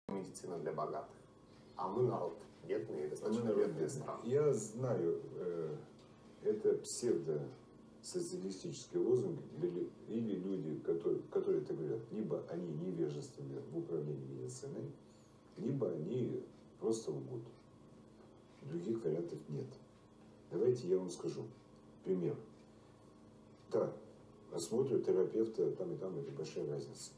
медицина для богатых. А мы народ бедный, достаточно бедная страна. Я знаю, это псевдосоциалистические лозунги или люди, которые это говорят, либо они невежественны в управлении медициной, либо они просто лгут. Других вариантов нет. Давайте я вам скажу. Пример. Да, осмотр терапевта там и там это большая разница.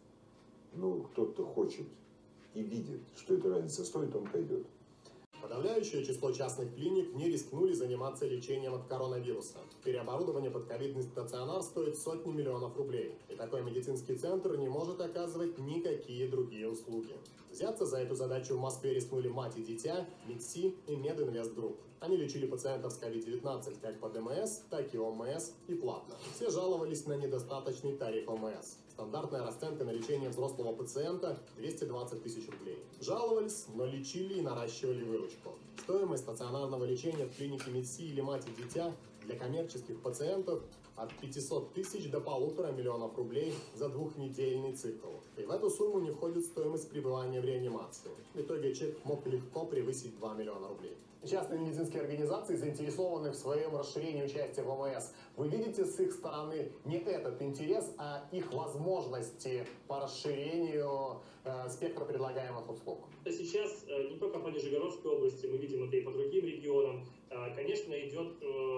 Но кто-то хочет и видит, что эта разница стоит, он пойдет. Подавляющее число частных клиник не рискнули заниматься лечением от коронавируса. Переоборудование под ковидный стационар стоит сотни миллионов рублей. И такой медицинский центр не может оказывать никакие другие услуги. Взяться за эту задачу в Москве рискнули «Мать и дитя», МИДСИ и Мединвестгрупп. Они лечили пациентов с COVID-19 как по ДМС, так и ОМС и платно. Все жаловались на недостаточный тариф ОМС. Стандартная расценка на лечение взрослого пациента – 220 тысяч рублей. Жаловались, но лечили и наращивали выручку. Стоимость стационарного лечения в клинике МИДСИ или «Мать и дитя» для коммерческих пациентов от 500 тысяч до 1,5 миллиона рублей за двухнедельный цикл. И в эту сумму не входит стоимость пребывания в реанимации. В итоге чек мог легко превысить 2 миллиона рублей. Частные медицинские организации заинтересованы в своем расширении участия в ОМС. Вы видите с их стороны не этот интерес, а их возможности по расширению спектра предлагаемых услуг? Сейчас не только по Нижегородской области, мы видим это и по другим регионам, конечно, идет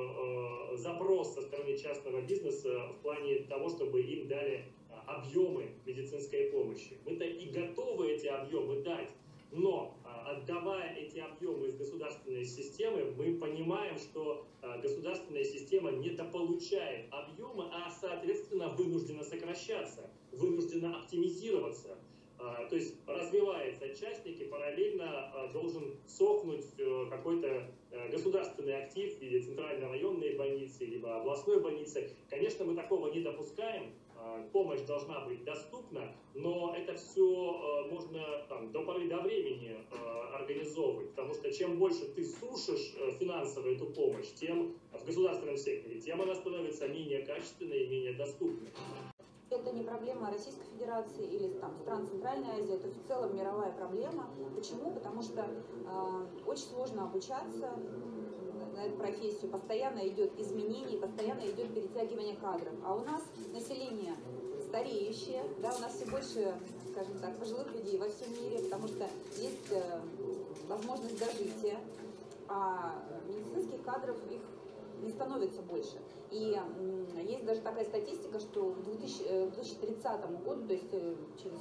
запрос со стороны частного бизнеса в плане того, чтобы им дали объемы медицинской помощи. Мы-то и готовы эти объемы дать, но отдавая эти объемы из государственной системы, мы понимаем, что государственная система недополучает объемы, а соответственно вынуждена сокращаться, вынуждена оптимизироваться. То есть развивается частник, и параллельно должен сохнуть какой-то государственный актив или центрально-районные больницы, либо областной больницы. Конечно, мы такого не допускаем. Помощь должна быть доступна, но это все можно до поры до времени организовывать, потому что чем больше ты сушишь финансово эту помощь, тем в государственном секторе, тем она становится менее качественной и менее доступной. Это не проблема Российской Федерации или стран Центральной Азии, это в целом мировая проблема. Почему? Потому что очень сложно обучаться на эту профессию, постоянно идет изменение, постоянно идет перетягивание кадров. А у нас население стареющее, да, у нас все больше, скажем так, пожилых людей во всем мире, потому что есть возможность дожития, а медицинских кадров их не становится больше. И есть даже такая статистика, что к 2030 году, то есть через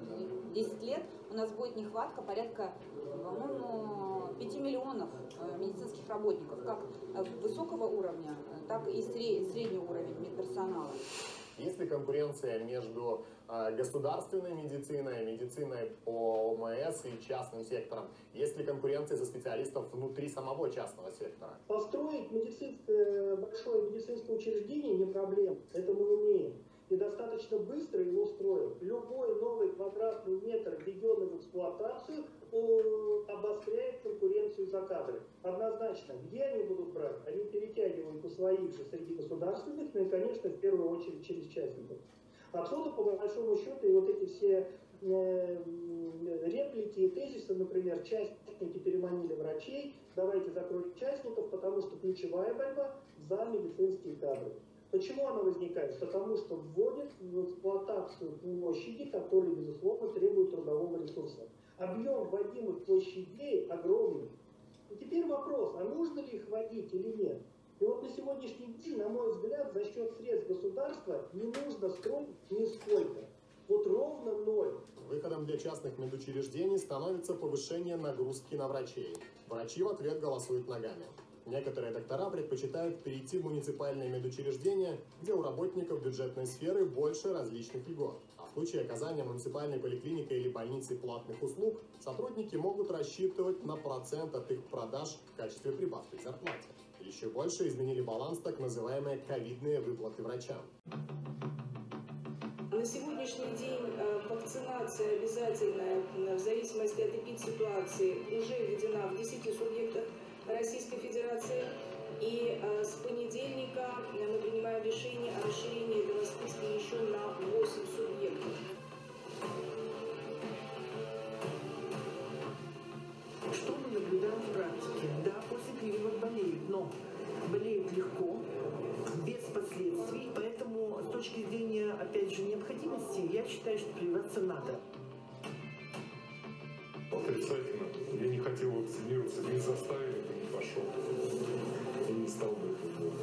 10 лет, у нас будет нехватка порядка, по-моему, 5 миллионов медицинских работников, как высокого уровня, так и среднего уровня медперсонала. Есть ли конкуренция между государственной медициной, медициной по ОМС и частным сектором? Есть ли конкуренция за специалистов внутри самого частного сектора? Построить большое медицинское учреждение не проблема, это мы умеем. И достаточно быстро его строим. Любой новый квадратный метр, введенный в эксплуатацию, обостряет конкуренцию за кадры. Однозначно, где они будут брать? Они перетягивают у своих же среди государственных, ну и, конечно, в первую очередь через частников. Отсюда, по большому счету, и вот эти все реплики и тезисы, например, частники переманили врачей, давайте закроем частников, потому что ключевая борьба за медицинские кадры. Почему она возникает? Потому что вводят в эксплуатацию площади, которые, безусловно, требуют трудового ресурса. Объем вводимых площадей огромный. И теперь вопрос, а нужно ли их вводить или нет? И вот на сегодняшний день, на мой взгляд, за счет средств государства не нужно строить нисколько. Вот ровно ноль. Выходом для частных медучреждений становится повышение нагрузки на врачей. Врачи в ответ голосуют ногами. Некоторые доктора предпочитают перейти в муниципальные медучреждения, где у работников бюджетной сферы больше различных льгот. А в случае оказания муниципальной поликлиникой или больницей платных услуг, сотрудники могут рассчитывать на процент от их продаж в качестве прибавки к зарплате. Еще больше изменили баланс так называемые ковидные выплаты врачам. На сегодняшний день вакцинация обязательная, в зависимости от эпидситуации, уже введена в 10 субъектах Российской Федерации. И с понедельника мы принимаем решение о расширении этого списка еще на 8 субъектов. надо. Отрицательно. Я не хотел вакцинироваться, не заставили, бы не пошел. И не стал бы это делать.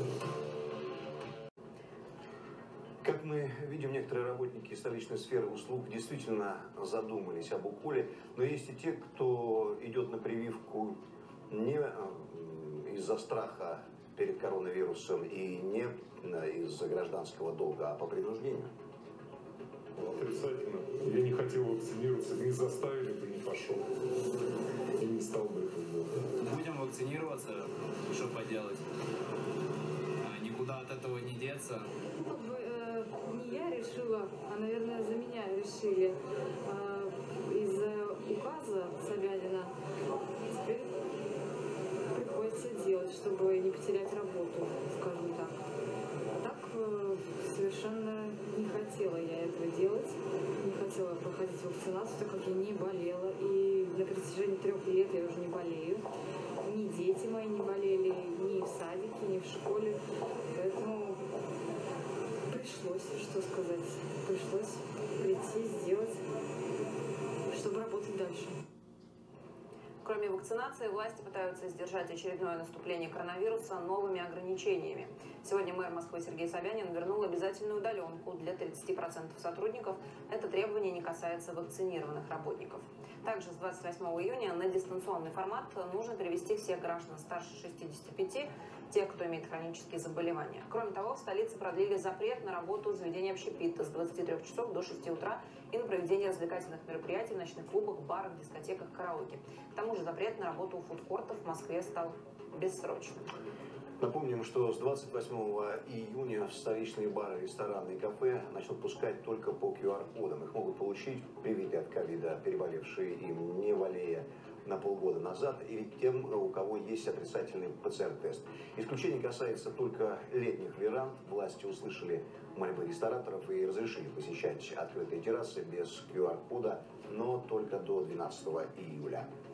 Как мы видим, некоторые работники столичной сферы услуг действительно задумались об уколе, но есть и те, кто идет на прививку не из-за страха перед коронавирусом и не из-за гражданского долга, а по принуждению. Отрицательно. Я не хотел вакцинироваться, не заставили бы, не пошел. И не стал бы это делать. Будем вакцинироваться, что поделать. Никуда от этого не деться. Не я решила, а, наверное, за меня решили. Из-за указа Собянина теперь приходится делать, чтобы не потерять работу, скажем так. А так совершенно не хотела я этого делать, не хотела проходить вакцинацию, так как я не болела. И на протяжении 3 лет я уже не болею. Ни дети мои не болели, ни в садике, ни в школе. Поэтому пришлось, что сказать, пришлось прийти, сделать, чтобы работать дальше. Кроме вакцинации, власти пытаются сдержать очередное наступление коронавируса новыми ограничениями. Сегодня мэр Москвы Сергей Собянин вернул обязательную удаленку для 30% сотрудников. Это требование не касается вакцинированных работников. Также с 28 июня на дистанционный формат нужно перевести всех граждан старше 65, тех, кто имеет хронические заболевания. Кроме того, в столице продлили запрет на работу заведения общепита с 23 часов до 6 утра и на проведение развлекательных мероприятий в ночных клубах, барах, дискотеках, караоке. К тому же запрет на работу у фудкортов в Москве стал бессрочным. Напомним, что с 28 июня в столичные бары, рестораны и кафе начнут пускать только по QR-кодам. Их могут получить привитые от ковида, переболевшие им, не болея на полгода назад, или тем, у кого есть отрицательный ПЦР-тест. Исключение касается только летних веранд. Власти услышали мольбы рестораторов и разрешили посещать открытые террасы без QR-кода, но только до 12 июля.